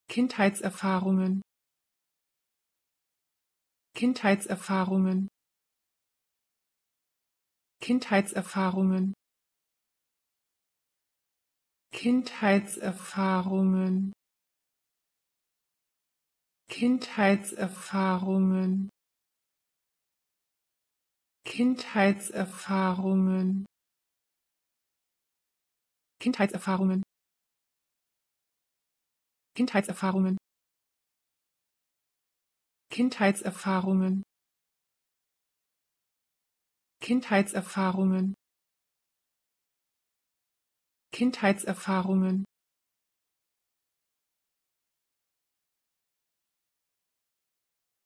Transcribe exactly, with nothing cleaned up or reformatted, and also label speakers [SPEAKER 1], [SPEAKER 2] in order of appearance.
[SPEAKER 1] Kindheitserfahrungen, Kindheitserfahrungen, Kindheitserfahrungen, Kindheitserfahrungen, Kindheitserfahrungen, Kindheitserfahrungen, Kindheitserfahrungen, Kindheitserfahrungen, Kindheitserfahrungen, Kindheitserfahrungen, Kindheitserfahrungen,